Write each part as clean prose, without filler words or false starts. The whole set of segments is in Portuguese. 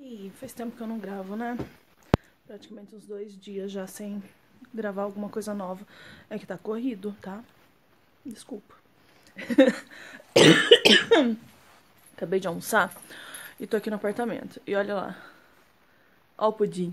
E faz tempo que eu não gravo, né? Praticamente uns 2 dias já sem gravar alguma coisa nova. É que tá corrido, tá? Desculpa. Acabei de almoçar e tô aqui no apartamento. E olha lá. Ó o pudim.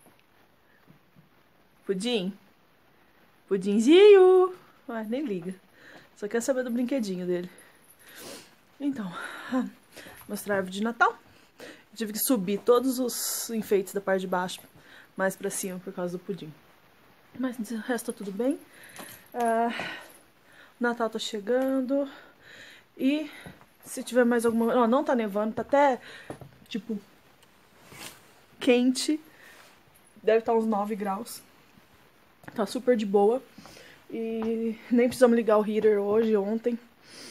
Pudim. Pudinzinho. Ué, nem liga. Só quer saber do brinquedinho dele. Então, mostrar a árvore de Natal. Tive que subir todos os enfeites da parte de baixo mais pra cima por causa do pudim. Mas o resto tá tudo bem. Natal tá chegando. E se tiver mais alguma... Não tá nevando, tá até, tipo, quente. Deve estar uns 9 graus. Tá super de boa. E nem precisamos ligar o heater hoje, ontem.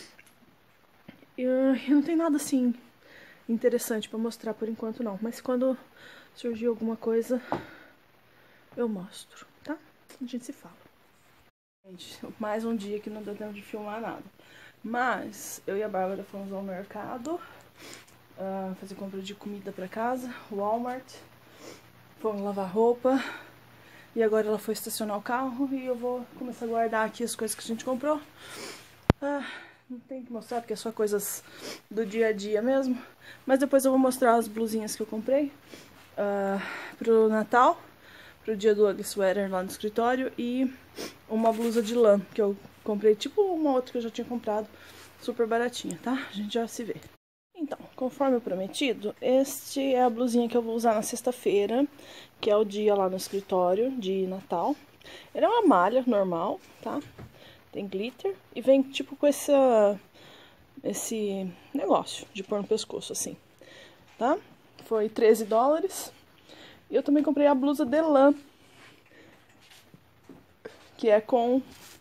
E não tem nada assim interessante pra mostrar por enquanto não. Mas quando surgir alguma coisa, eu mostro, tá? A gente se fala. Gente, mais um dia que não deu tempo de filmar nada. Mas eu e a Bárbara fomos ao mercado fazer compra de comida pra casa, Walmart. Fomos lavar roupa. E agora ela foi estacionar o carro e eu vou começar a guardar aqui as coisas que a gente comprou. Não tem que mostrar porque é só coisas do dia a dia mesmo. Mas depois eu vou mostrar as blusinhas que eu comprei pro Natal, pro dia do Ugly Sweater lá no escritório. E uma blusa de lã que eu comprei, tipo uma outra que eu já tinha comprado, super baratinha, tá? A gente já se vê. Então, conforme prometido, este é a blusinha que eu vou usar na sexta-feira, que é o dia lá no escritório de Natal. Ela é uma malha normal, tá? Tem glitter e vem tipo com esse negócio de pôr no pescoço, assim, tá? Foi $13. E eu também comprei a blusa de lã, que é com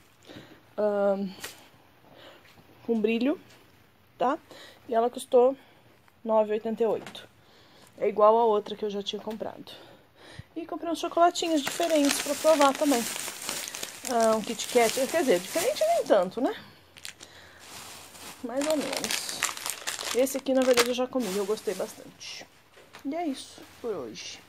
brilho, tá? E ela custou R$9,88. É igual a outra que eu já tinha comprado. E comprei uns chocolatinhos diferentes pra provar também. Um Kit Kat, quer dizer, diferente nem tanto, né? Mais ou menos. Esse aqui, na verdade, eu já comi, eu gostei bastante. E é isso por hoje.